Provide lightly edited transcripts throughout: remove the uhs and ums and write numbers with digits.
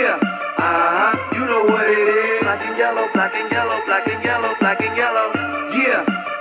Yeah, you know what it is. Black and yellow, black and yellow, black and yellow, black and yellow. Yeah,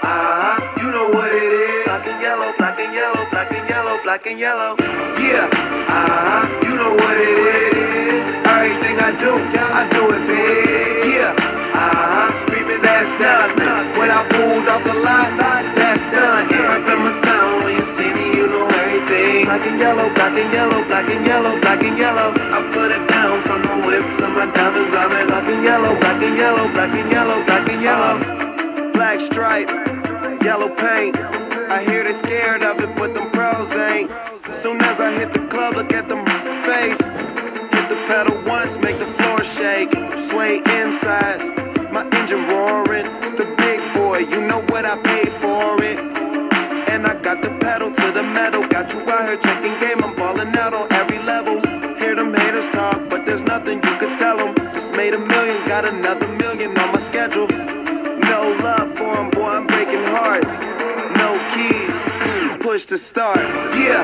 you know what it is. Black and yellow, black and yellow, black and yellow, black and yellow. Yeah, you know what it is. Everything I do it big. Yeah, screaming that's nothing. When I pulled off the lot, that's nothing. Up in my town, when you see me, you know everything. Black and yellow, black and yellow, black and yellow, black and yellow. I put it down from the whip to my diamonds. I'm in black and yellow, black and yellow, black and yellow, black and yellow. Black stripe, yellow paint. I hear they scared of it, but them pros ain't. Soon as I hit the club, look at them face. Hit the pedal once, make the floor shake. Sway inside, my engine roaring. It's the big boy, you know what I paid for it. And I got the pedal to the metal. Got you out here checking game, I'm balling out on every level. Hear them haters talk, but there's nothing you could tell them. Just made $1 million, got another $1 million on my schedule. No love for them, boy, I'm breaking hearts. No keys, push to start. Yeah,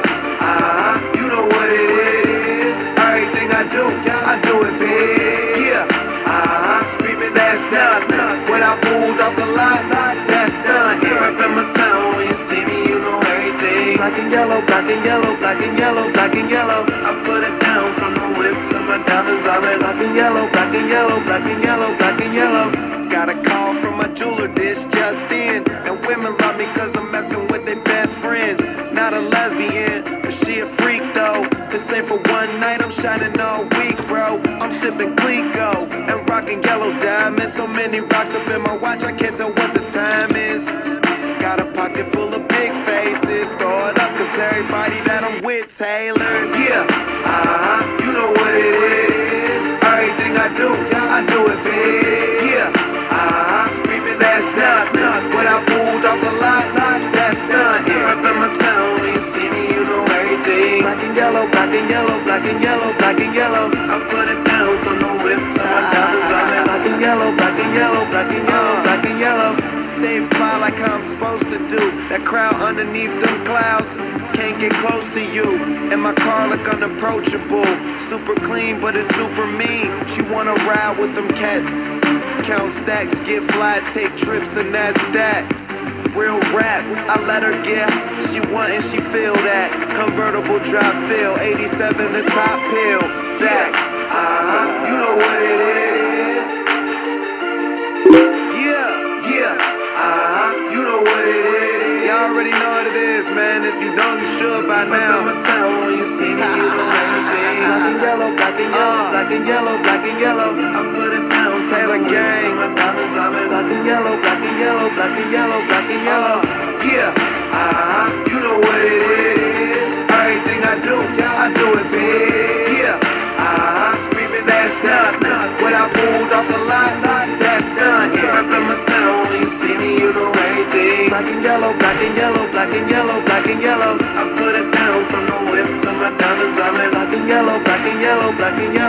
you know what it is. Everything I do it big. Yeah, screaming that's nothing. When I pulled off the lot, that's nothing. Up in my town, when you see me, you know everything. Black and yellow, black and yellow, black and yellow, black and yellow. I put it down from the whip to my diamonds. I'm in black and yellow, black and yellow, black and yellow, black and yellow. Got a call from my jeweler, this just in. And women love me cause I'm messing with their best friends. Not a lesbian, but she a freak though. This ain't for one night, I'm shining all week, bro. I'm sipping Clico and rocking yellow diamonds. So many rocks up in my watch, I can't tell what the time is. Got a pocket full of big faces. Throw it up cause everybody that I'm with tailored. Yeah, you know what it is. Everything I do it big. Yeah, screaming that's nothing. When I pulled off the lot, that's nothing. Up in my town, when you see me, you know everything. Black and yellow, black and yellow, black and yellow, black and yellow. I put it down from the whip to my diamonds. I'm in black and yellow, black and yellow, black and yellow, black and yellow. Stay fly like how I'm supposed to do. That crowd underneath them clouds can't get close to you. And my car look unapproachable. Super clean, but it's super mean. She wanna ride with them cat. Count stacks, get fly, take trips, and that's that. Real rap, I let her get. She want and she feel that. Convertible drop feel, 87 the top pill. Back, you know what it is. Yeah, you know what it is. Y'all already know what it is, man. If you don't, you should by now. I'ma tell when you see me, you know everything. Black and yellow, black and yellow, black and yellow, black and yellow. I put it down, Taylor gang. My diamonds, I'm in black and yellow, black and yellow, black and yellow, black and yellow. Yeah, you know what it is. Everything I do it big. Yeah, screaming that's nothing. When I pulled off the lot, that's nothing. Up in my town, when you see me, you know everything. Black and yellow, black and yellow, black and yellow, black and yellow. I put it down from the whip to my diamonds. I'm in black and yellow, black and yellow, black and yellow.